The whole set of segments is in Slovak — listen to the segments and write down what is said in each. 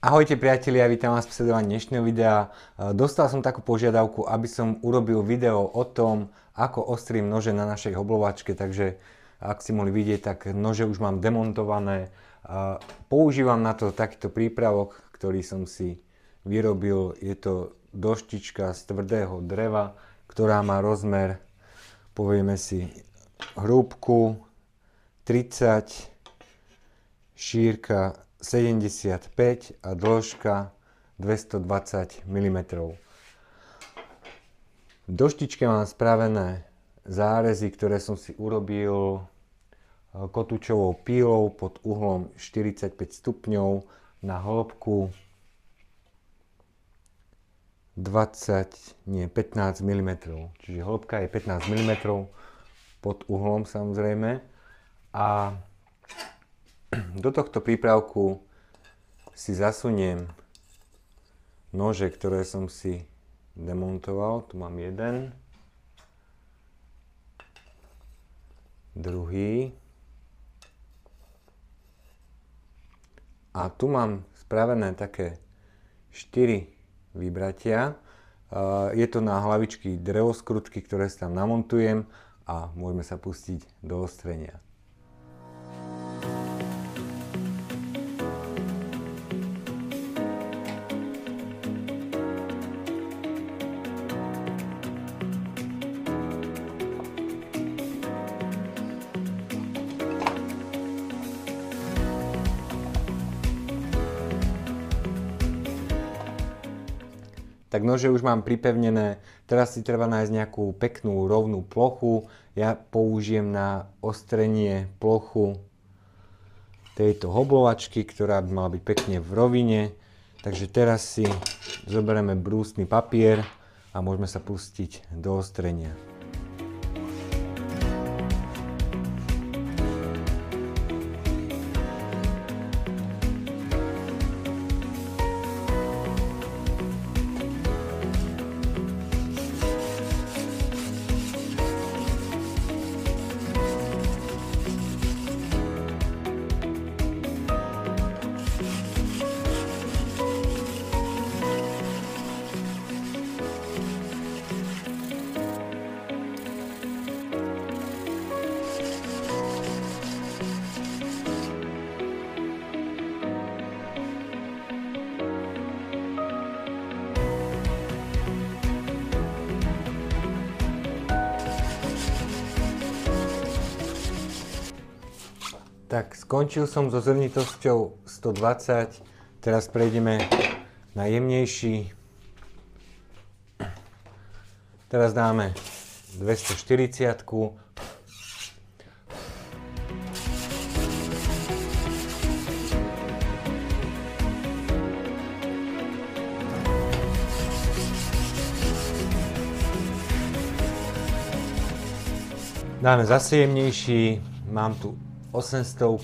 Ahojte priatelia, vítam vás pri sledovaní dnešného videa. Dostal som takú požiadavku, aby som urobil video o tom, ako ostrím nože na našej hoblovačke, takže ak ste mohli vidieť, tak nože už mám demontované. Používam na to takýto prípravok, ktorý som si vyrobil. Je to doštička z tvrdého dreva, ktorá má rozmer, povieme si, hrúbku 30, šírka 75 a dĺžka 220 mm. V doštičke mám spravené zárezy, ktoré som si urobil kotúčovou pílou pod uhlom 45 stupňov na hĺbku 15 mm. Čiže hĺbka je 15 mm pod uhlom samozrejme. A do tohto prípravku si zasuniem nože, ktoré som si demontoval. Tu mám jeden, druhý a tu mám spravené také 4 vybratia. Je to na hlavičky drevoskrutky, ktoré si tam namontujem a môžeme sa pustiť do ostrenia. Tak nože už mám pripevnené, teraz si treba nájsť nejakú peknú rovnú plochu. Ja použijem na ostrenie plochu tejto hoblovačky, ktorá by mala byť pekne v rovine. Takže teraz si zoberieme brúsny papier a môžeme sa pustiť do ostrenia. Tak skončil som so zrnitosťou 120, teraz prejdeme na jemnejší. Teraz dáme 240. Dáme zase jemnejší, mám tu 800.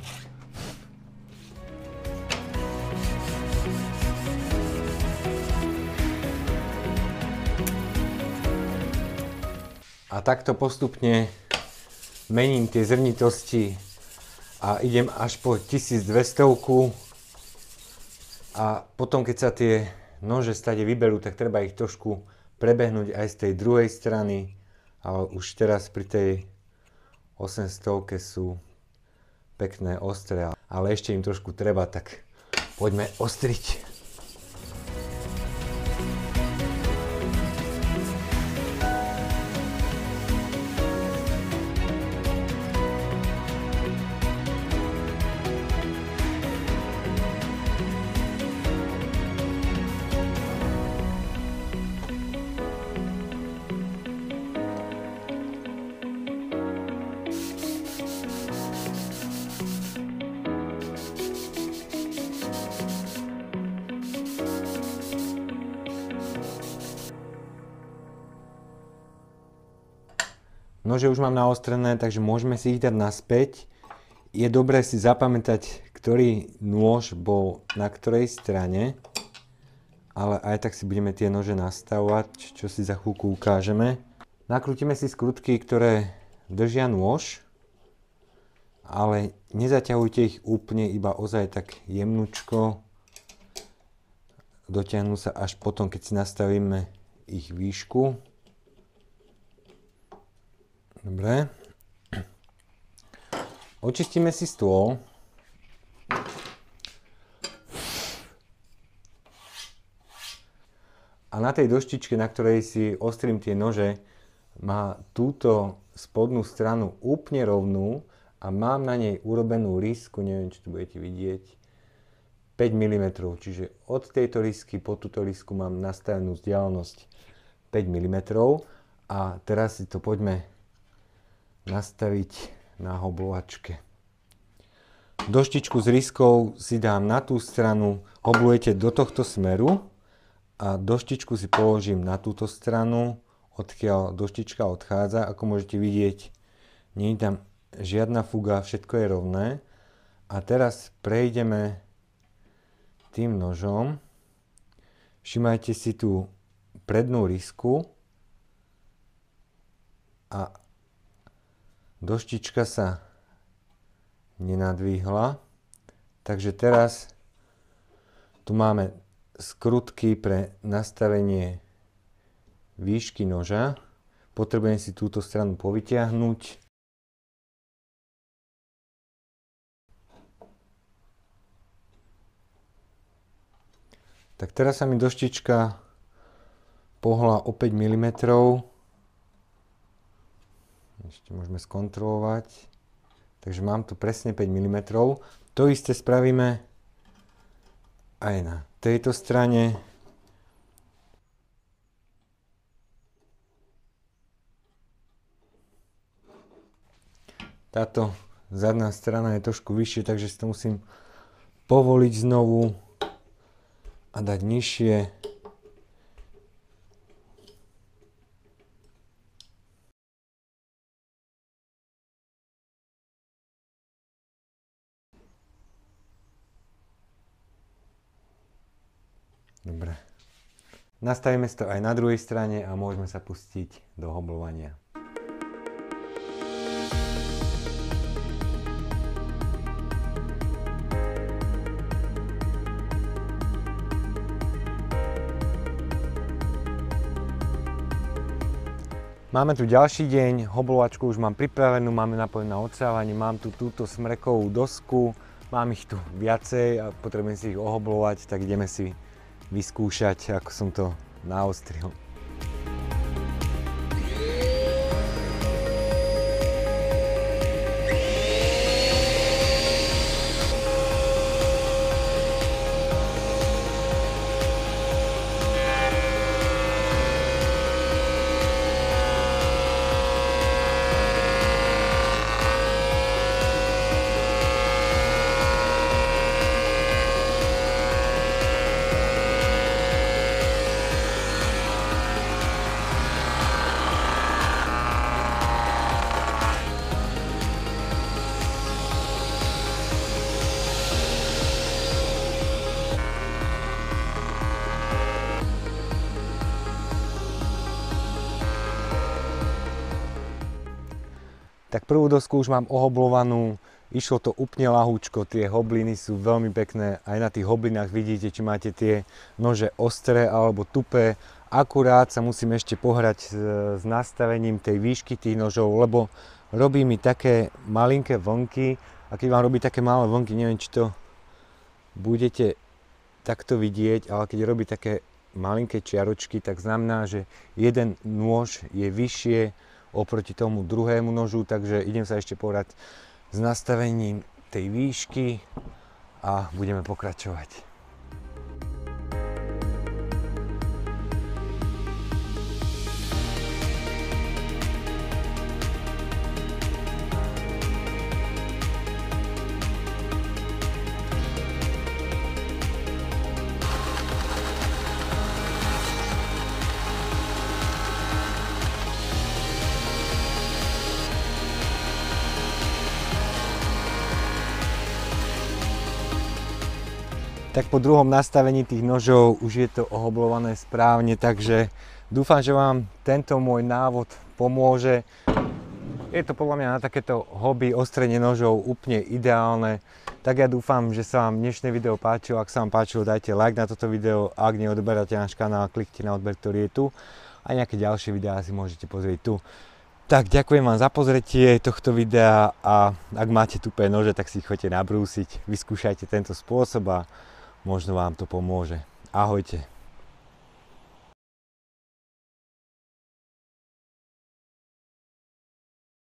A takto postupne mením tie zrnitosti a idem až po 1200. A potom, keď sa tie nože stade vyberú, tak treba ich trošku prebehnúť aj z tej druhej strany, ale už teraz pri tej 800 sú pekné, ostré, ale ešte im trošku treba, tak poďme ostriť. Nože už mám naostrené, takže môžeme si ich dať naspäť. Je dobré si zapamätať, ktorý nôž bol na ktorej strane, ale aj tak si budeme tie nože nastavovať, čo si za chvíľku ukážeme. Nakrútime si skrutky, ktoré držia nôž, ale nezaťahujte ich úplne, iba ozaj tak jemnučko, dotiahnu sa až potom, keď si nastavíme ich výšku. Dobre. Očistíme si stôl. A na tej doštičke, na ktorej si ostrím tie nože, má túto spodnú stranu úplne rovnú a mám na nej urobenú rysku, neviem, či tu budete vidieť, 5 mm. Čiže od tejto rysky po túto rysku mám nastavenú vzdialenosť 5 mm. A teraz si to poďme nastaviť na hoblovačke. Doštičku s ryskou si dám na tú stranu, hoblujete do tohto smeru a doštičku si položím na túto stranu, odkiaľ doštička odchádza. Ako môžete vidieť, nie je tam žiadna fuga, všetko je rovné. A teraz prejdeme tým nožom. Všimajte si tú prednú rysku a doštička sa nenadvihla. Takže teraz tu máme skrutky pre nastavenie výšky noža. Potrebujem si túto stranu povytiahnuť. Tak teraz sa mi doštička pohla o 5 mm. Ešte môžeme skontrolovať. Takže mám tu presne 5 mm. To isté spravíme aj na tejto strane. Táto zadná strana je trošku vyššie, takže si to musím povoliť znovu a dať nižšie. Dobre. Nastavíme si to aj na druhej strane a môžeme sa pustiť do hoblovania. Máme tu ďalší deň, hoblovačku už mám pripravenú, máme napojenú na odsávanie, mám tu túto smrekovú dosku, mám ich tu viacej a potrebujem si ich ohoblovať, tak ideme si vyskúšať, ako som to naostril. Tak prvú dosku už mám ohoblovanú, išlo to úplne ľahúčko, tie hobliny sú veľmi pekné, aj na tých hoblinách vidíte, či máte tie nože ostré alebo tupé. Akurát sa musím ešte pohrať s nastavením tej výšky tých nožov, lebo robí mi také malinké vlnky a keď vám robí také malé vlnky, neviem, či to budete takto vidieť, ale keď robí také malinké čiaročky, tak znamená, že jeden nôž je vyššie oproti tomu druhému nožu, takže idem sa ešte pohrať s nastavením tej výšky a budeme pokračovať. Tak po druhom nastavení tých nožov už je to ohoblované správne, takže dúfam, že vám tento môj návod pomôže. Je to podľa mňa na takéto hobby ostrenie nožov úplne ideálne. Tak ja dúfam, že sa vám dnešné video páčilo. Ak sa vám páčilo, dajte like na toto video. Ak neodberáte náš kanál, kliknite na odber, ktorý je tu. A nejaké ďalšie videá si môžete pozrieť tu. Tak ďakujem vám za pozretie tohto videa a ak máte tupé nože, tak si ich choďte nabrúsiť. Vyskúšajte tento spôsob a možno vám to pomôže. Ahojte.